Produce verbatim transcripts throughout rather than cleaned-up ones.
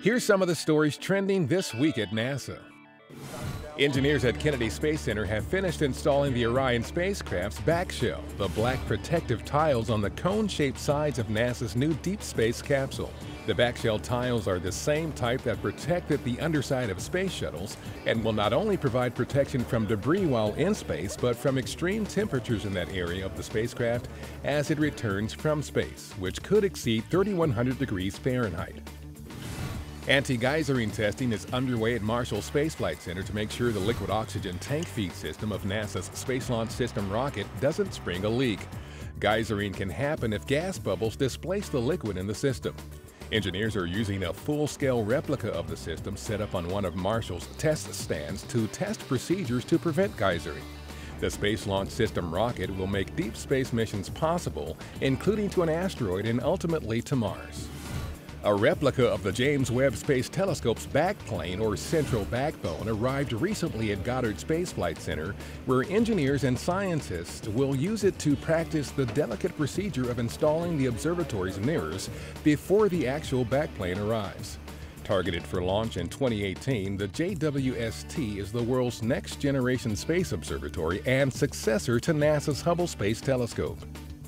Here's some of the stories trending this week at NASA. Engineers at Kennedy Space Center have finished installing the Orion spacecraft's Backshell, the black protective tiles on the cone-shaped sides of NASA's new deep space capsule. The Backshell tiles are the same type that protected the underside of space shuttles and will not only provide protection from debris while in space, but from extreme temperatures in that area of the spacecraft as it returns from space, which could exceed thirty-one hundred degrees Fahrenheit. Anti-geyserine testing is underway at Marshall Space Flight Center to make sure the liquid oxygen tank feed system of NASA's Space Launch System rocket doesn't spring a leak. Geyserine can happen if gas bubbles displace the liquid in the system. Engineers are using a full-scale replica of the system set up on one of Marshall's test stands to test procedures to prevent geysering. The Space Launch System rocket will make deep space missions possible, including to an asteroid and ultimately to Mars. A replica of the James Webb Space Telescope's backplane, or central backbone, arrived recently at Goddard Space Flight Center, where engineers and scientists will use it to practice the delicate procedure of installing the observatory's mirrors before the actual backplane arrives. Targeted for launch in twenty eighteen, the J W S T is the world's next-generation space observatory and successor to NASA's Hubble Space Telescope.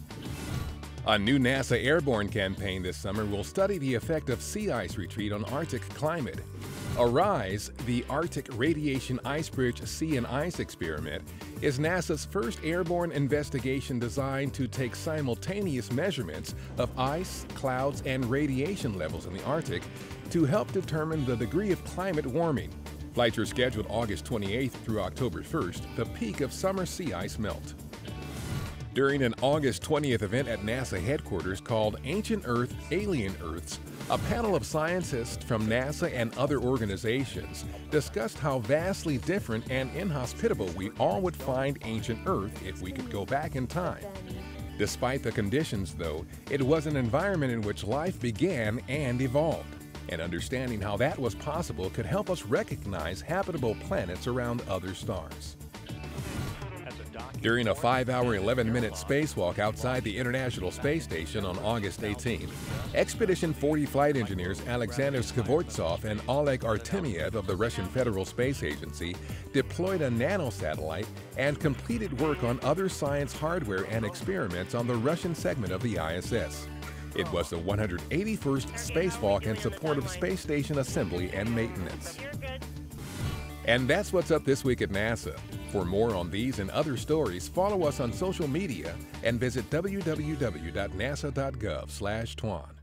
A new NASA airborne campaign this summer will study the effect of sea ice retreat on Arctic climate. ARISE, the Arctic Radiation Icebridge Sea and Ice Experiment, is NASA's first airborne investigation designed to take simultaneous measurements of ice, clouds, and radiation levels in the Arctic to help determine the degree of climate warming. Flights are scheduled August twenty-eighth through October first, the peak of summer sea ice melt. During an August twentieth event at NASA headquarters called Ancient Earth, Alien Earths, a panel of scientists from NASA and other organizations discussed how vastly different and inhospitable we all would find ancient Earth if we could go back in time. Despite the conditions, though, it was an environment in which life began and evolved, and understanding how that was possible could help us recognize habitable planets around other stars. During a five-hour, eleven-minute spacewalk outside the International Space Station on August eighteenth, Expedition forty flight engineers Alexander Skvortsov and Oleg Artemyev of the Russian Federal Space Agency deployed a nanosatellite and completed work on other science hardware and experiments on the Russian segment of the I S S. It was the one hundred eighty-first spacewalk in support of space station assembly and maintenance. And that's what's up this week at NASA. For more on these and other stories, follow us on social media and visit w w w dot nasa dot gov slash twan.